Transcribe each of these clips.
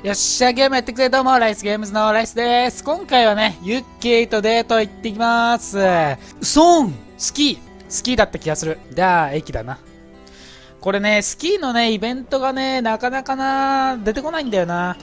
よっしゃ、ゲームやってくれ。どうも、ライスゲームズのライスです。今回はね、ユッキーとデート行ってきます。スキーだった気がする。じゃあ、駅だな。これね、スキーのね、イベントがね、なかなかな、出てこないんだよな。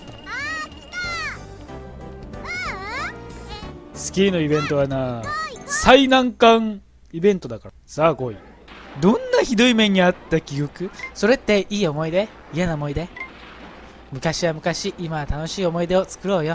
スキーのイベントはな、最難関イベントだから。さあ、来い。どんなひどい目にあった記憶？それっていい思い出？嫌な思い出？昔は昔、今は楽しい思い出を作ろうよ。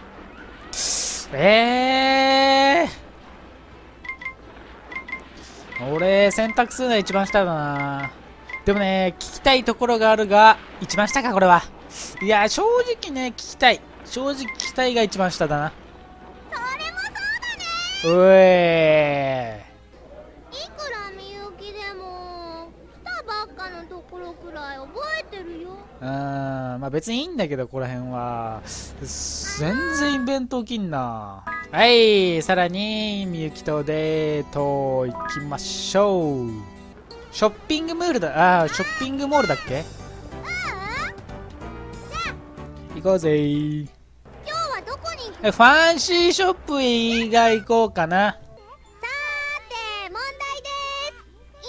俺、選択するのは一番下だな。でもね、聞きたいところがあるが、一番下か、これは。いや、正直ね、聞きたい。正直聞きたいが一番下だな。 それもそうだね。いくらみゆきでも来たばっかのところくらい覚えてるよ。 まあ別にいいんだけど、ここら辺は。全然イベント起きんな。はい、さらに、みゆきとデート行きましょう。ショッピングモールだ。ショッピングモールだっけ？行こうぜー。 今日はどこに行く？ ファンシーショップ以外行こうかな。 さーて問題です。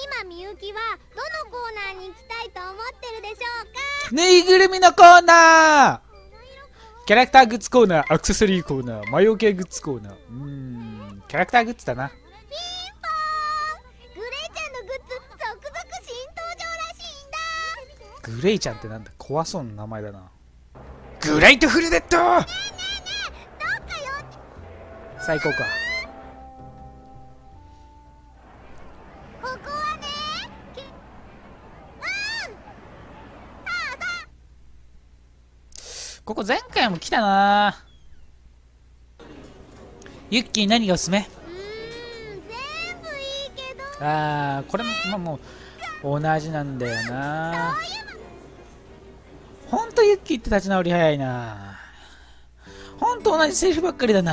今みゆきはどのコーナーに行きたいと思ってるでしょうか？ ぬいぐるみのコーナー、キャラクターグッズコーナー、アクセサリーコーナー、魔除けグッズコーナー。キャラクターグッズだな。 ピンポーン、グレイちゃんのグッズ続々新登場らしいんだ。 グレイちゃんってなんだ、怖そうな名前だな。グレイトフルデッド。 どっかよ。 さあ行こうか。 ここはね、 ここ前回も来たな。ユッキー何がおすすめ？ 全部いいけど。 これも、まあ、もう同じなんだよな。ほんとユッキーって立ち直り早いな。ほんと同じセリフばっかりだな。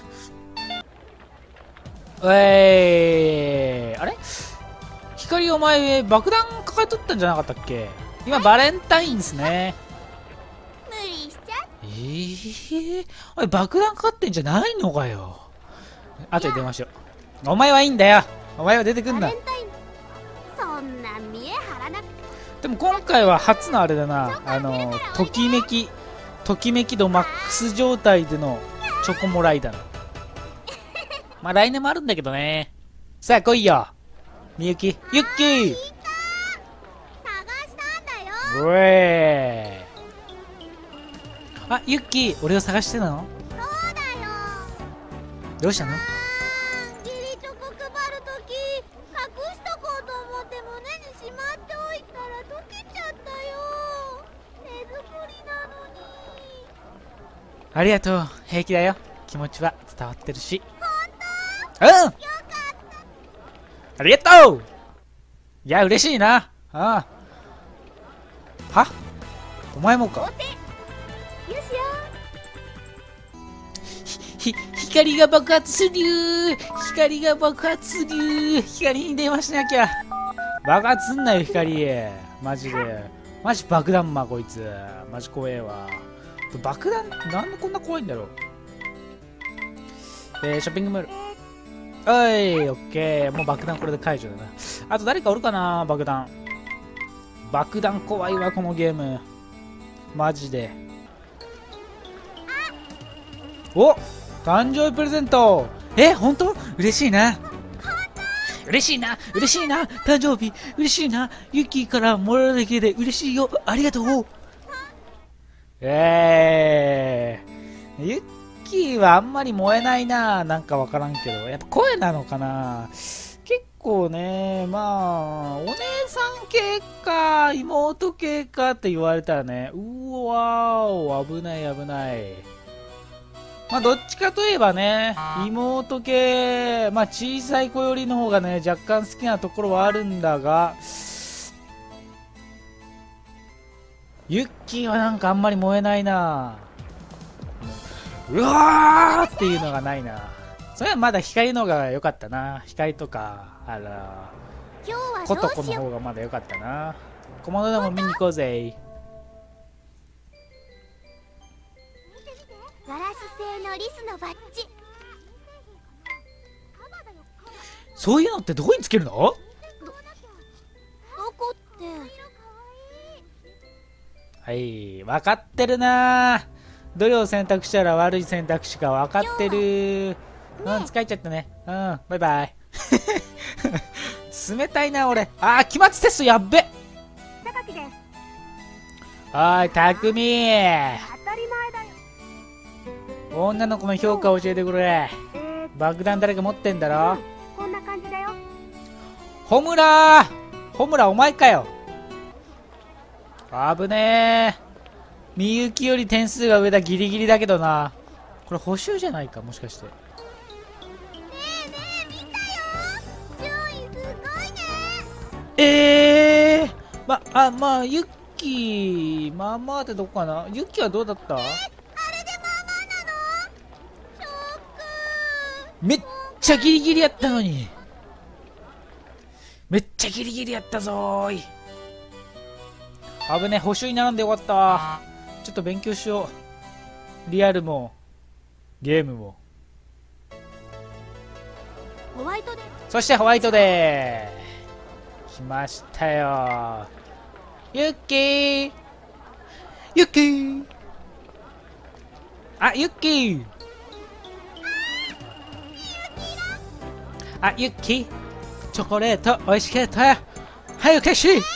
あれ光、お前爆弾抱えとったんじゃなかったっけ？今バレンタインですね。 無理しちゃおい、爆弾かかってんじゃないのかよ。後で電話しよう。お前はいいんだよ。お前は出てくんな。 そんな見え張らなくて。 でも今回は初のあれだな。ときめき度マックス状態でのチョコモライだな。まあ来年もあるんだけどね。さあ来いよ。みゆき、ユッキー。 探したんだよ。 うえー。あ、ユッキー、俺を探してたの？ そうだよ。 どうしたの？ ギリチョコ配るとき隠しとこうと思って胸にしまっておいたら溶けちゃったよ。手作りなのに。 ありがとう。平気だよ。気持ちは伝わってるし。 よかった。 ありがとう。いや、嬉しいな。はお前もか。 よしよ。 光が爆発する。光が爆発する。光に電話しなきゃ。爆発すんなよ、光。マジで。マジ爆弾魔、こいつ。マジ怖えわ。爆弾、なんでこんな怖いんだろう。ショッピングモール。おい、オッケー。もう爆弾これで解除だな。あと誰かおるかな、爆弾。爆弾怖いわ、このゲーム。マジで。お、誕生日プレゼント。本当？嬉しいな。嬉しいな。誕生日、嬉しいな。ユッキーからもらうだけで嬉しいよ。ありがとう。ユッキーはあんまり燃えないな。なんかわからんけど。やっぱ声なのかな。結構ね、まあ、お姉さん系か、妹系かって言われたらね、うわー、危ない危ない。まあ、どっちかといえばね、妹系、まあ、小さい子よりの方がね、若干好きなところはあるんだが、ユッキーはなんかあんまり燃えないな。うわーっていうのがないな。それはまだ光の方が良かったな。光とか、 今日はコトどうしよう。 コの方がまだ良かったな。小物でも見に行こうぜ。 のリスのバッジ。 そういうのってどこにつけるの？ どこって。 はい、分かってるな。どれを選択したら悪い選択肢か分かってる。疲れちゃったね。バイバイ。冷たいな俺。期末テストやっべ。おい、たくみ。女の子の評価を教えてくれ。爆弾誰か持ってんだろ。 こんな感じだよ。 ホムラお前かよ。危ねえ。みゆきより点数が上だ。ギリギリだけどな。これ補習じゃないか、もしかして。 ねえ見たよ。順位すごいね。 まあユッキーまあまあってどこかな。ユッキーはどうだった？ あれでまあまあなの？ショック。 めっちゃギリギリやったのに。めっちゃギリギリやったぞーい。危ね、補習に並んでよかった。ちょっと勉強しよう。リアルもゲームも。 ホワイトデー。 そしてホワイトデー来ましたよ。ユッキーユッキーユッキーユッキーチョコレートおいしかったよ。はい、おかしい。 ホワイト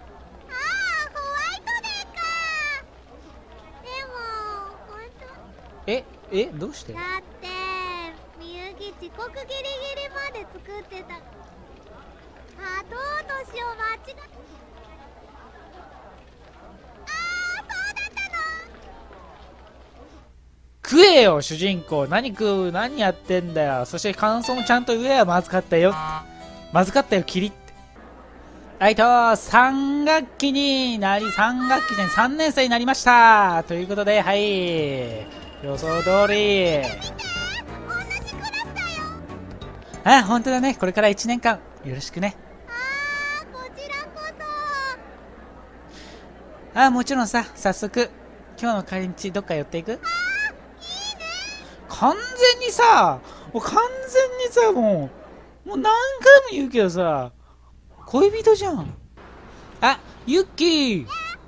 デーか。でも本当。 どうして？ だってみゆき遅刻ギリギリまで作ってた。砂糖と塩間違っ。そうだったの。 食えよ主人公。何食う？何やってんだよ。そして感想もちゃんと言えよ。まずかったよ。まずかったよキリって。はいと3学期になり3学期じゃない3年生になりましたということで、はい、予想通り。 同じクラスだよ。 本当だね。これから1年間よろしくね。 こちらこそ。 もちろんさ、早速今日の帰り道どっか寄っていく？ いいね。 完全にさ、もう完全にさ、もう何回も言うけどさ、恋人じゃん。ユッキー。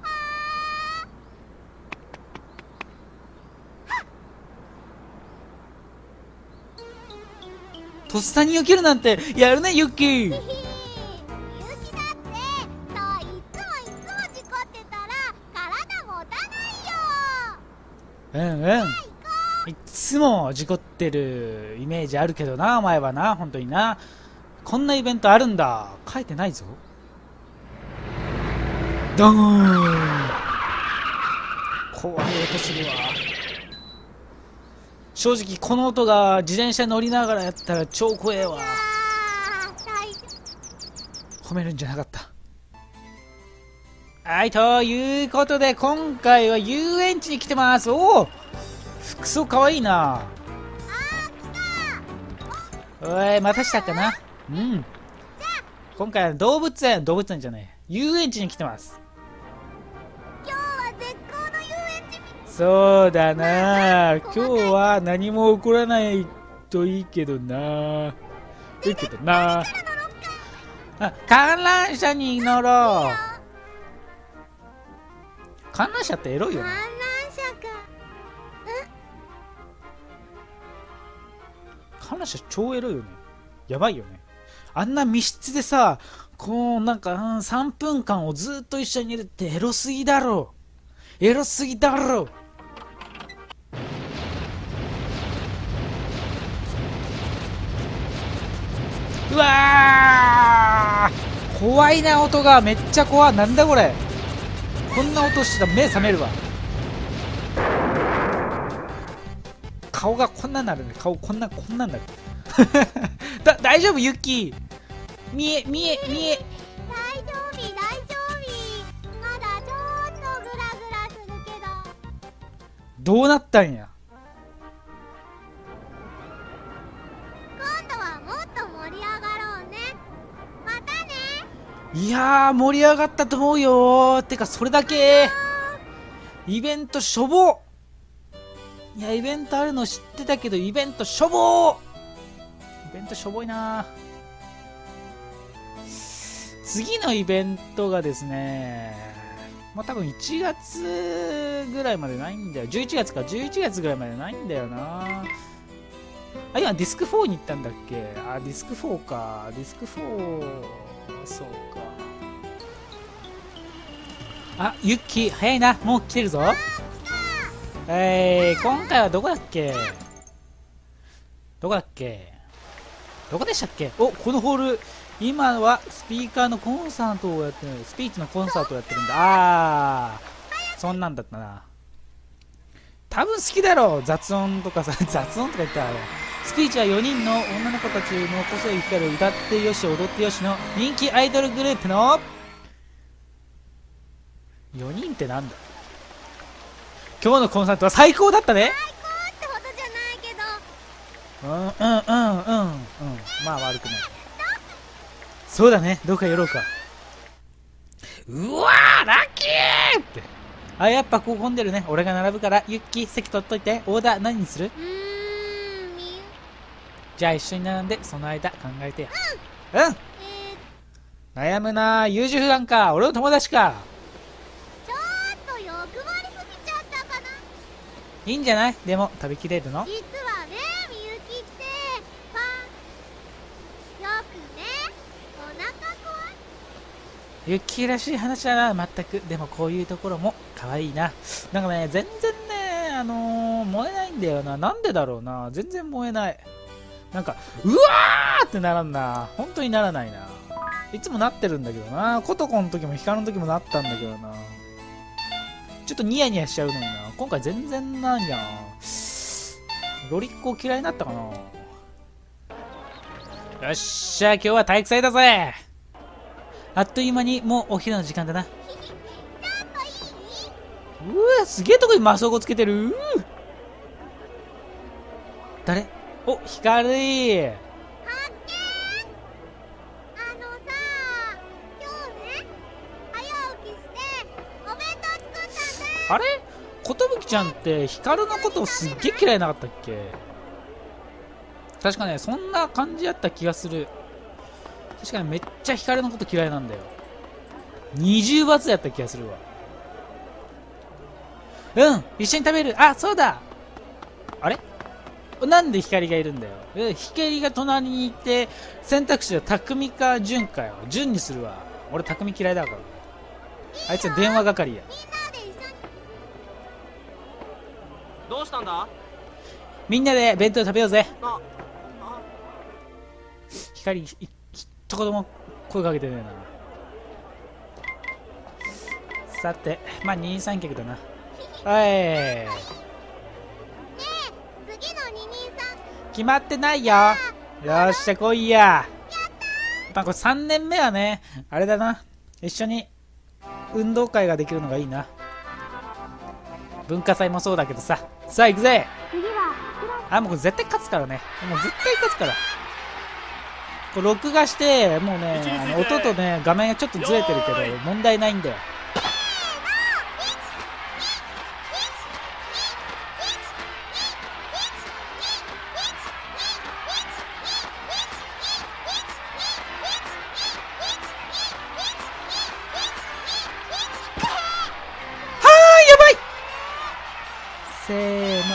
とっさに避けるなんてやるね、ユッキー。 ゆうきだってそういつも事故ってたら体持たないよ。 いつも事故ってるイメージあるけどな、お前はな。本当にな。こんなイベントあるんだ。書いてないぞ。ドーン。怖い音するわ。正直この音が自転車乗りながらやったら超怖えわ。褒めるんじゃなかった。はい、ということで今回は遊園地に来てます。おお、服装かわいいな。おい、またしたかな。今回は動物園じゃない、遊園地に来てます。 今日は絶好の遊園地。 そうだな。今日は何も起こらないといいけどな。観覧車に乗ろう。観覧車ってエロいよね。 観覧車か。 観覧車超エロいよね。やばいよね。あんな密室でさ、こうなんか3分間をずっと一緒にいるってエロすぎだろ。エロすぎだろ。うわー、怖いな。音がめっちゃ怖い。なんだこれ。こんな音してたら目覚めるわ。顔がこんなんなるね。顔こんなんなる。大丈夫ユッキー。見え。 大丈夫。まだちょっとグラグラするけど。 どうなったんや。 今度はもっと盛り上がろうね。またね。 いやー、盛り上がったと思うよー。てかそれだけイベントしょぼ。 いや、イベントあるの知ってたけど、イベントしょぼー。イベントしょぼいな。次のイベントがですね、まあ多分1月ぐらいまでないんだよ。11月か、11月ぐらいまでないんだよな。あ、今ディスク4に行ったんだっけ。あ、ディスク4か。ディスク4、そうか。あ、ユッキー、早いな。もう来てるぞ。今回はどこだっけ。どこだっけ。どこでしたっけ。お、このホール、今はスピーカーのコンサートをやってる。スピーチのコンサートをやってるんだ。あー、そんなんだったな。多分好きだろう。雑音とかさ、雑音とか言ったらスピーチは4人の女の子たちの個性光る歌ってよし踊ってよしの人気アイドルグループの4人ってなんだ。今日のコンサートは最高だったね。 最高ってほどじゃないけど。 まあ悪くない。そうだね、どうか寄ろうか。うわー、ラッキーって。あ、やっぱここ混んでるね。俺が並ぶから、ユッキー席取っといて。オーダー何にする？じゃあ一緒に並んで、その間考えてよ。悩むな。優柔不断か、俺の友達か。 ちょっと欲張りすぎちゃったかな。 いいんじゃない？でも食べきれるの？ 実はね、みゆきってよくね、お腹壊ユッキーらしい話だな、全く。でもこういうところも可愛いな。なんかね、全然ね、燃えないんだよな。なんでだろうな。全然燃えない。なんか、うわーってならんな。本当にならないな。いつもなってるんだけどな。コトコの時もヒカルの時もなったんだけどな。ちょっとニヤニヤしちゃうのにな。今回全然なんやん。ロリッコ嫌いになったかな。よっしゃ、今日は体育祭だぜ。あっという間にもうお昼の時間だな。うわ、すげえとこにマスオコつけてる。誰？お、ヒカルい。 発見。今日ね、早起きしてお弁当作ったんだ。 あれ？寿ちゃんってヒカルのことすっげえ嫌いなかったっけ？確かね、そんな感じやった気がする。確かにめっちゃヒカルのこと嫌いなんだよ。20罰やった気がするわ。一緒に食べる。あ、そうだ。あれ？なんで光がいるんだよ。光が隣にいて、選択肢は匠か純かよ。純にするわ。俺匠嫌いだから。あいつは電話係や。 どうしたんだ？ みんなで弁当食べようぜ。光、一言も声かけてねえな。さて、まあ二人三脚だな。はい。 次の二人さん決まってないよ。よっしゃ来いや。まあこれ3年目はね、あれだな。一緒に運動会ができるのがいいな。文化祭もそうだけどさ。さあ行くぜ。あ、もうこれ絶対勝つからね。もう絶対勝つから。これ録画して、もうね、音とね、画面がちょっとずれてるけど、問題ないんだよ。せーの。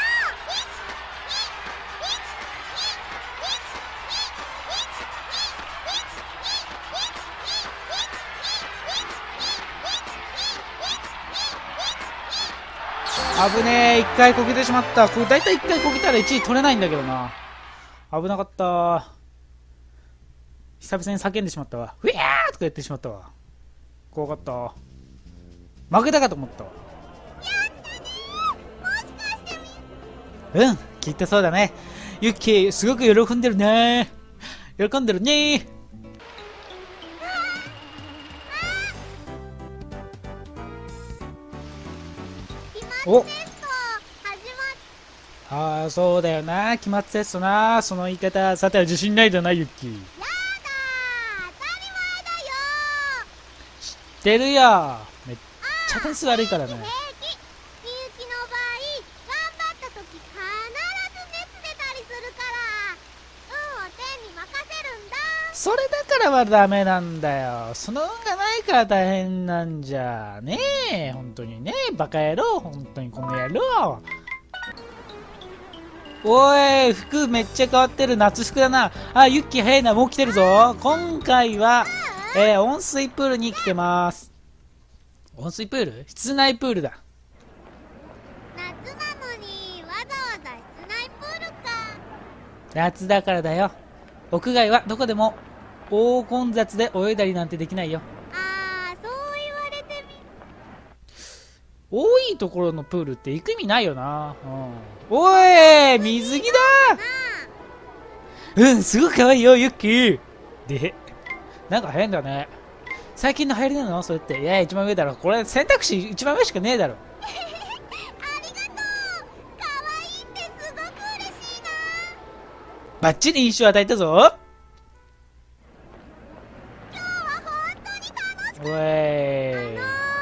危ねえ、一回こけてしまった。これ大体一回こけたら1位取れないんだけどな。危なかった。久々に叫んでしまったわ。ふやーとか言ってしまったわ。怖かった。負けたかと思ったわ。きっとそうだね。ユッキー、すごく喜んでるね。喜んでるね。お、ああ、そうだよな。期末テストな。その言い方、さては自信ないだな、ユッキー。 やだー、当たり前だよー。知ってるよ。めっちゃ点数悪いからね。 平気。みゆきの場合、頑張ったそれだからはダメなんだよ。その運がないから大変なんじゃ。ねえ、本当にね。バカ野郎、本当にこの野郎。おい、服めっちゃ変わってる。夏服だな。あ、ユッキー早いな。もう来てるぞ。今回は、温水プールに来てます。温水プール？室内プールだ。 夏なのにわざわざ室内プールか。 夏だからだよ。屋外はどこでも大混雑で泳いだりなんてできないよ。 ああ、そう言われてみ。 多いところのプールって行く意味ないよな。おい、水着だ。うん、すごく可愛いよ、ユッキー。で、なんか変だね。最近の流行りなのそれって。いや、一番上だろ。これ選択肢一番上しかねえだろ。 ありがとう。可愛いってすごく嬉しいな。 バッチリ印象与えたぞ。 今日は本当に楽しかっおい。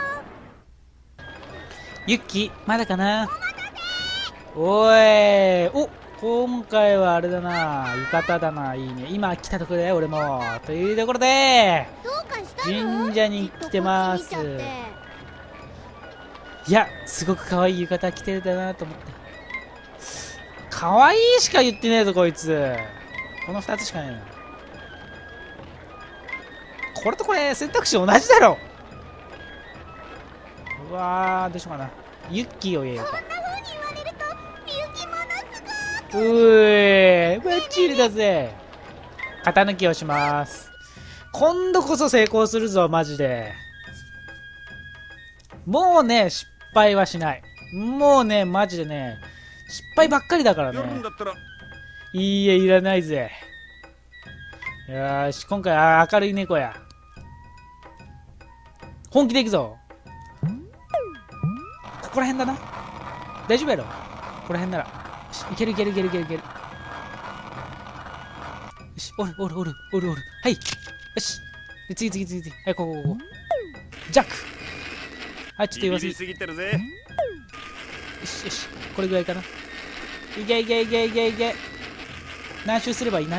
ユッキー、まだかな。おい。お、今回はあれだな。浴衣だな。いいね。今来たところだよ、俺も。というところで、 た。どうかしたの？ 神社に来てます。 きっとこっち見ちゃっていや、すごく可愛い浴衣着てるだなと思って。可愛いしか言ってねえぞ、こいつ。この2つしかねえな。これとこれ、選択肢同じだろ。うわー、どうしようかな。ユッキーを言えようか。 そんな風に言われるとみゆきものすごく。 バッチリだぜ。型抜きをします。今度こそ成功するぞ、マジで。もうね、失敗はしない。もうね、マジでね、失敗ばっかりだからね。いいえ、いらないぜ。よーし、今回は明るい猫や。本気でいくぞ。ここら辺だな。大丈夫やろ。ここら辺なら。よし、いけるいけるいけるいけるいける。よし、おるおるおるおるおる。はい。よし。で、次。はい、ここ。ジャック。はい、ちょっと言わせて。 すぎてるぜ。 よし。これぐらいかな。いけ。何周すればいいよ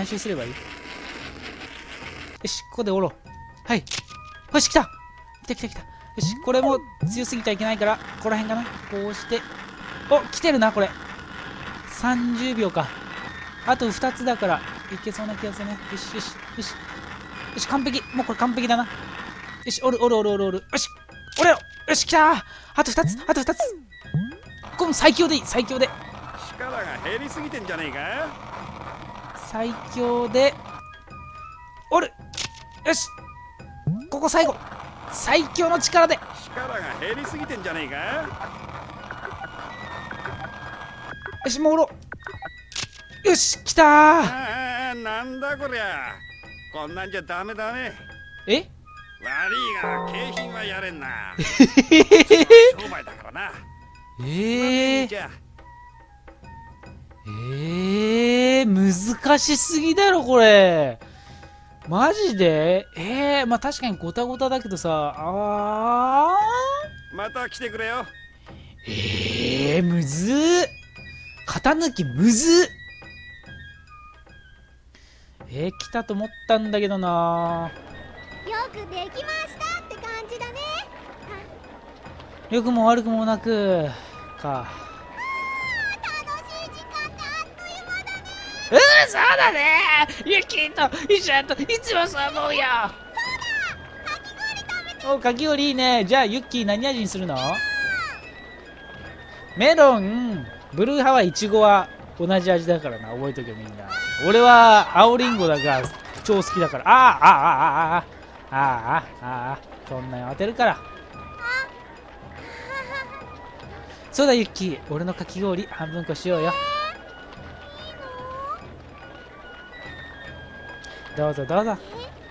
し、ここで折ろう。はい。よし、来た。よし、これも強すぎちゃいけないから、ここら辺かな。こうして。お、来てるな、これ。30秒か。あと2つだから、いけそうな気がするね。よし、完璧。もうこれ完璧だな。よし、折る。よし、折れろ。よし、来たー。あと2つ。この最強でいい、 力が減りすぎてんじゃねえか。 最強で、折る。よし、ここ最後。最強の力で。 力が減りすぎてんじゃねえか。 よし、もう折ろう。よし、来たー。 なんだこりゃ。こんなんじゃダメ。 え？ 悪いが景品はやれんな。商売だからな。 難しすぎだろこれ。マジで？まあ確かにゴタゴタだけどさ。 また来てくれよ。 むずー。型抜きむずー。来たと思ったんだけどな。 よくできましたって感じだね。 良くも悪くもなくか。 楽しい時間ってあっという間だね。 そうだね。ユキと一緒だといつもそう思うよ。お、かき氷いいね。じゃあユッキー何味にするの？メロン、ブルーハワイ、イチゴは同じ味だからな。覚えとけみんな。俺は青リンゴだが超好きだから。そんなん当てるから。そうだユッキー、俺のかき氷半分こしようよ。どうぞ。 そういえば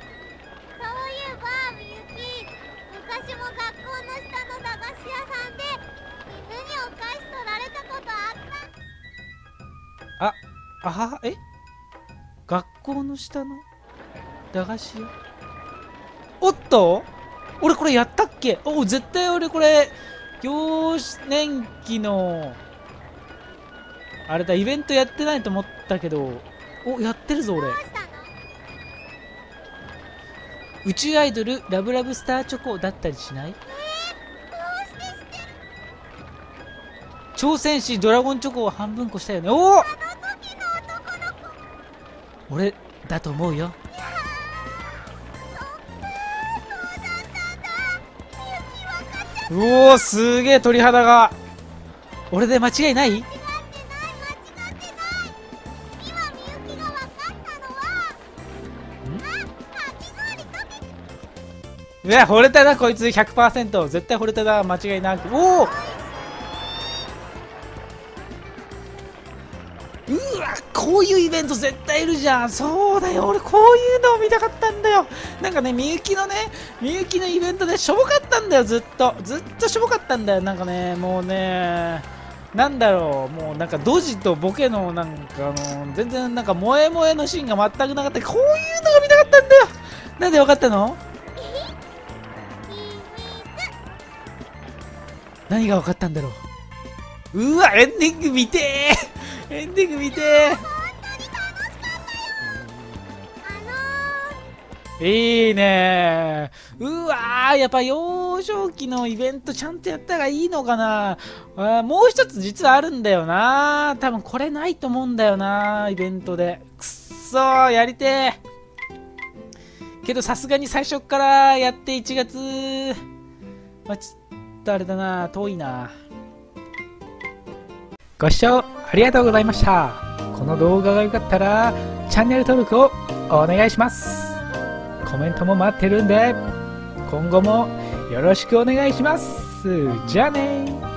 みゆき、昔も学校の下の駄菓子屋さんで犬にお菓子取られたことあった。 学校の下の駄菓子屋。おっと、俺これやったっけ？絶対俺これ幼年期のあれだ、イベントやってないと思ったけど、やってるぞ俺。 宇宙アイドルラブラブスターチョコだったりしない？挑戦士ドラゴンチョコを半分こしたよね。おお、俺だと思うよ。おお、すげえ鳥肌が。俺で間違いない？ 今みゆきが分かったのは、かき氷溶け。 いや、惚れたなこいつ 100%。 絶対惚れたな、間違いなく。おお、うわ、こういうイベント絶対いるじゃん。そうだよ、俺こういうのを見たかったんだよ。なんかね、みゆきのイベントでしょぼかったんだよ。ずっとしょぼかったんだよ。なんかね、もうね、なんだろう、もうなんかドジとボケのなんか全然なんか萌え萌えのシーンが全くなかった。こういうのが見たかったんだよ。なんでわかったの？何がわかったんだろう。うわ、エンディング見てーエンディング見てー。いいねー。うわー、やっぱ幼少期のイベントちゃんとやった方がいいのかな。もう一つ実はあるんだよな。多分これないと思うんだよな、イベントで。くっそー、やりてー。けどさすがに最初からやって1月、まあ、ちょっとあれだな、遠いな。ご視聴ありがとうございました。この動画が良かったらチャンネル登録をお願いします。コメントも待ってるんで今後もよろしくお願いします。じゃあねー。